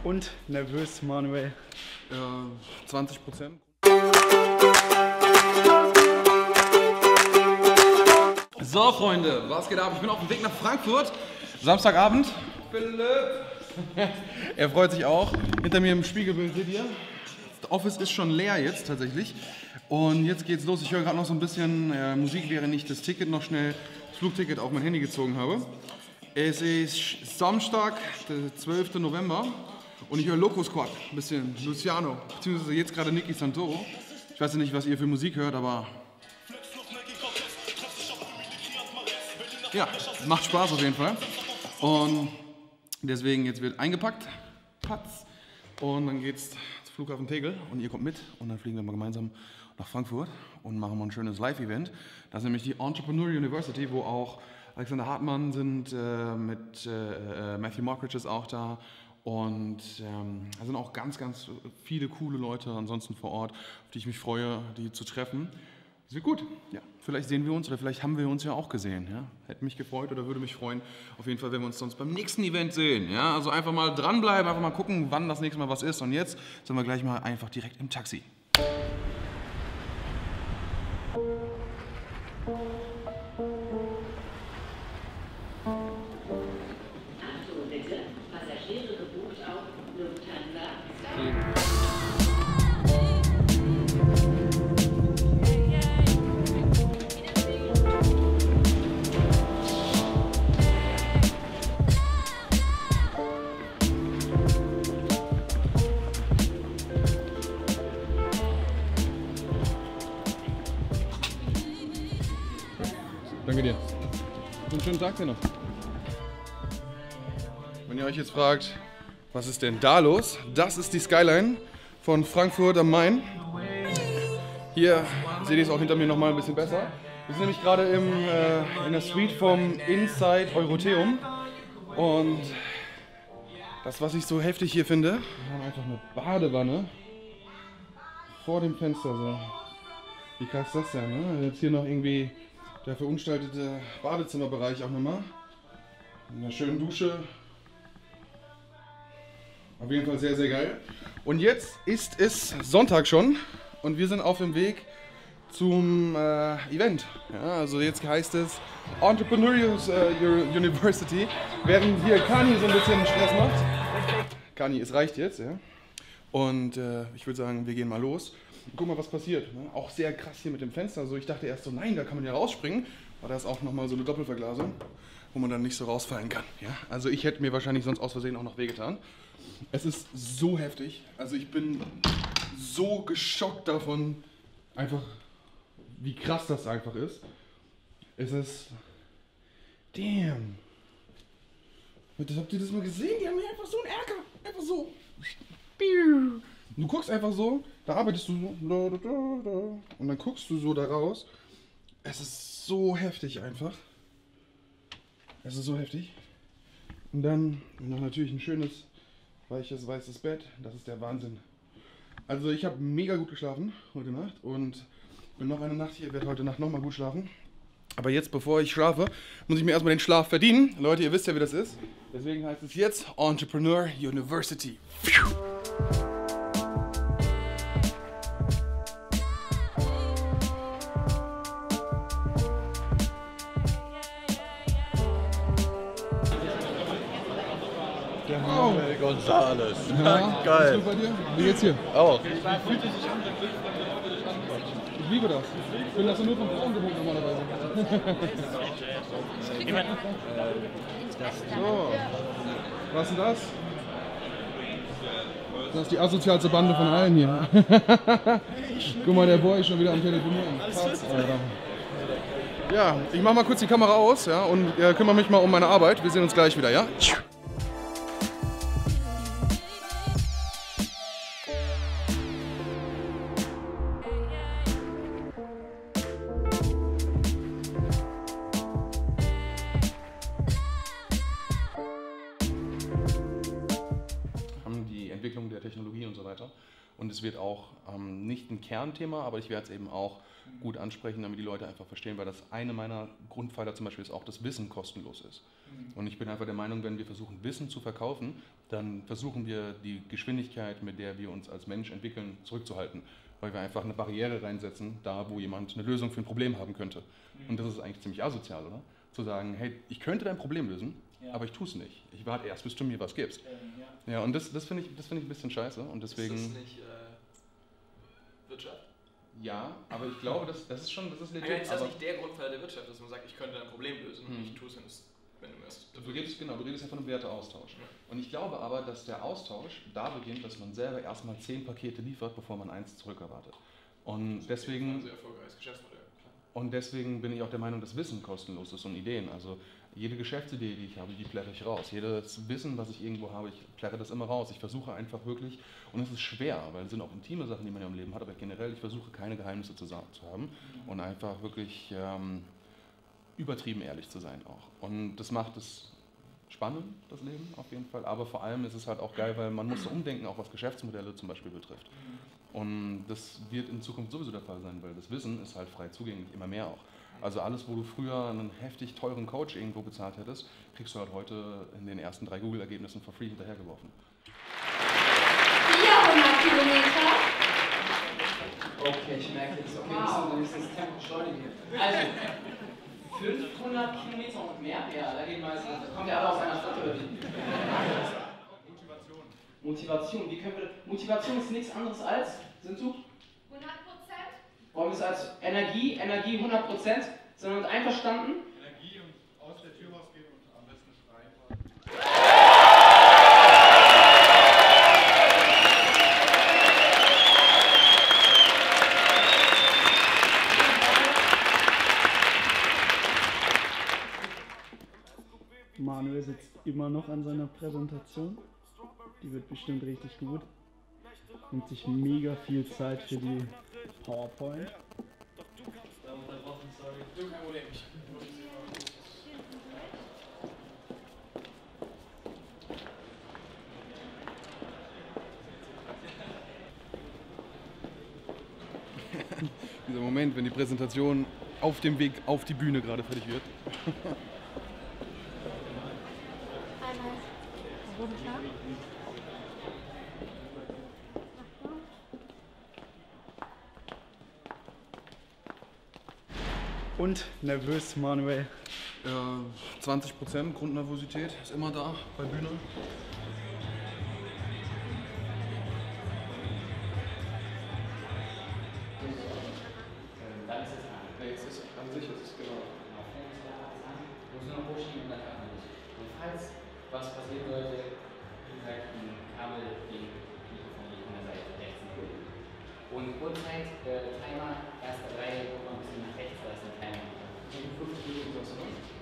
Und nervös, Manuel? 20%. So, Freunde, was geht ab? Ich bin auf dem Weg nach Frankfurt. Samstagabend. Philipp. Er freut sich auch. Hinter mir im Spiegelbild seht ihr. Das Office ist schon leer jetzt tatsächlich. Und jetzt geht's los. Ich höre gerade noch so ein bisschen Musik, während ich das Ticket noch schnell, das Flugticket auf mein Handy gezogen habe. Es ist Samstag, der 12. November. Und ich höre Loco Squad, ein bisschen Luciano, beziehungsweise jetzt gerade Nicky Santoro. Ich weiß nicht, was ihr für Musik hört, aber ja, macht Spaß auf jeden Fall. Und deswegen jetzt wird eingepackt, Patz, und dann geht's zum Flughafen Tegel und ihr kommt mit und dann fliegen wir mal gemeinsam nach Frankfurt und machen mal ein schönes Live-Event. Das ist nämlich die Entrepreneur University, wo auch Alexander Hartmann sind, mit Matthew Mockridge ist auch da. Und da sind auch ganz, ganz viele coole Leute ansonsten vor Ort, auf die ich mich freue, die zu treffen. Das wird gut. Ja, vielleicht sehen wir uns oder vielleicht haben wir uns ja auch gesehen. Ja? Hätte mich gefreut oder würde mich freuen. Auf jeden Fall, wenn wir uns sonst beim nächsten Event sehen. Ja? Also einfach mal dranbleiben, einfach mal gucken, wann das nächste Mal was ist. Und jetzt sind wir gleich mal einfach direkt im Taxi. Danke dir. Einen schönen Tag dir noch. Wenn ihr euch jetzt fragt, was ist denn da los? Das ist die Skyline von Frankfurt am Main. Hier seht ihr es auch hinter mir noch mal ein bisschen besser. Wir sind nämlich gerade in der Suite vom Inside Eurotheum. Und das, was ich so heftig hier finde, wir haben einfach eine Badewanne vor dem Fenster. So. Wie krass ist das denn? Ne? Jetzt hier noch irgendwie der verunstaltete Badezimmerbereich auch nochmal. Mit einer schönen Dusche. Auf jeden Fall sehr, sehr geil. Und jetzt ist es Sonntag schon und wir sind auf dem Weg zum Event. Ja, also jetzt heißt es Entrepreneur University, während hier Kani so ein bisschen Stress macht. Kani, es reicht jetzt. Ja? Und ich würde sagen, wir gehen mal los. Guck mal, was passiert. Ne? Auch sehr krass hier mit dem Fenster. Also ich dachte erst so, nein, da kann man ja rausspringen. Aber da ist auch nochmal so eine Doppelverglasung, wo man dann nicht so rausfallen kann. Ja? Also ich hätte mir wahrscheinlich sonst aus Versehen auch noch wehgetan. Es ist so heftig. Also ich bin so geschockt davon, einfach wie krass das einfach ist. Es ist... Damn. Habt ihr das mal gesehen? Die haben hier einfach so einen Erker. Einfach so. Du guckst einfach so, da arbeitest du so, und dann guckst du so da raus. Es ist so heftig einfach. Es ist so heftig. Und dann noch natürlich ein schönes, weiches, weißes Bett. Das ist der Wahnsinn. Also ich habe mega gut geschlafen heute Nacht und bin noch eine Nacht hier, werde heute Nacht nochmal gut schlafen. Aber jetzt, bevor ich schlafe, muss ich mir erstmal den Schlaf verdienen. Leute, ihr wisst ja, wie das ist. Deswegen heißt es jetzt Entrepreneur University. Manuel González. Ja, Geil. bei dir? Wie geht's dir? Auch. Ich liebe das. Ich bin das nur von Frauen gewohnt normalerweise. So. Was ist denn das? Das ist die asozialste Bande von allen hier. Guck mal, der Boy ist schon wieder am Telefonieren. Krass, Alter. Ja, ich mach mal kurz die Kamera aus, ja, und kümmere mich mal um meine Arbeit. Wir sehen uns gleich wieder, ja? Haben die Entwicklung der Technologie und so weiter. Und es wird auch nicht ein Kernthema, aber ich werde es eben auch gut ansprechen, damit die Leute einfach verstehen, weil das eine meiner Grundpfeiler zum Beispiel ist auch, dass Wissen kostenlos ist. Und ich bin einfach der Meinung, wenn wir versuchen, Wissen zu verkaufen, dann versuchen wir die Geschwindigkeit, mit der wir uns als Mensch entwickeln, zurückzuhalten. Weil wir einfach eine Barriere reinsetzen, da wo jemand eine Lösung für ein Problem haben könnte. Und das ist eigentlich ziemlich asozial, oder? Zu sagen, hey, ich könnte dein Problem lösen, aber ich tue es nicht. Ich warte erst, bis du mir was gibst. Ja, und das finde ich ein bisschen scheiße. Und deswegen, ist das nicht Wirtschaft? Ja, aber ich glaube, das ist legit. Ist das nicht der Grundpfeiler der Wirtschaft, dass man sagt, ich könnte ein Problem lösen und ich tue es, wenn du wirst? Du redest ja von einem Werteaustausch. Und ich glaube aber, dass der Austausch da beginnt, dass man selber erstmal 10 Pakete liefert, bevor man 1 zurückerwartet. Und deswegen, ein sehr erfolgreiches Geschäftsmodell. Und deswegen bin ich auch der Meinung, dass Wissen kostenlos ist und Ideen. Also jede Geschäftsidee, die ich habe, die plärre ich raus. Jedes Wissen, was ich irgendwo habe, ich plärre das immer raus. Ich versuche einfach wirklich, und es ist schwer, weil es sind auch intime Sachen, die man ja im Leben hat, aber generell, ich versuche keine Geheimnisse zu haben und einfach wirklich übertrieben ehrlich zu sein auch. Und das macht es spannend, das Leben auf jeden Fall, aber vor allem ist es halt auch geil, weil man muss umdenken, auch was Geschäftsmodelle zum Beispiel betrifft. Und das wird in Zukunft sowieso der Fall sein, weil das Wissen ist halt frei zugänglich, immer mehr auch. Also alles, wo du früher einen heftig teuren Coach irgendwo bezahlt hättest, kriegst du halt heute in den ersten 3 Google-Ergebnissen for free hinterhergeworfen. 400 Kilometer. Okay, ich merke jetzt, okay, wir müssen das Tempo beschleunigen. Also, 500 Kilometer und mehr? Ja, da geht mal, das kommt ja alle aus einer Stadt oder wie? Motivation, wie können wir, Motivation ist nichts anderes als, sind du? 100%. Wollen wir es als Energie 100%, sind wir mit einverstanden? Energie und aus der Tür rausgehen und am besten schreien. Manuel sitzt immer noch an seiner Präsentation. Die wird bestimmt richtig gut. Nimmt sich mega viel Zeit für die PowerPoint. Dieser Moment, wenn die Präsentation auf dem Weg auf die Bühne gerade fertig wird. Einmal runter. Und nervös, Manuel. 20% Grundnervosität ist immer da bei Bühne. Dann ist es an. Jetzt ist an sich, es ist genau. Du musst nur noch hochschieben und dann kann man nicht. Und falls was passieren sollte, wie gesagt, ein Kabel gegen Mikrofon liegt an der Seite rechts nach oben. Und Uhrzeit, Timer, erste Reihe, guck mal ein bisschen nach rechts, da ist ein Timer. 50 Minuten sagst du, ne?